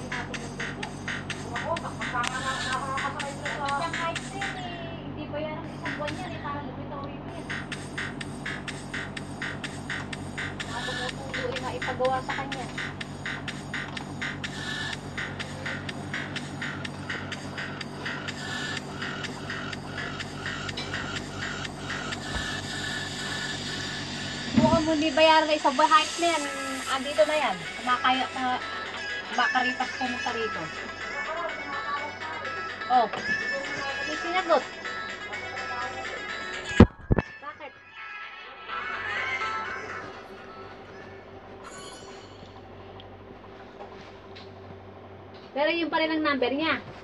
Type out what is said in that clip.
Ako, nakakasakay sila sa... Yung height din eh. Hindi ba yan ang isang buwan yan eh. Parang lumitory mo yan. Mga tumutulo eh na ipagawa sa kanya. Mukhang mo hindi bayaran na isang buwan height na yan. Andito na yan. Kumakaya ka... Makaripas pumunta rito. Oh. May sinagot. Bakit? Pero yun pa rin ang number niya.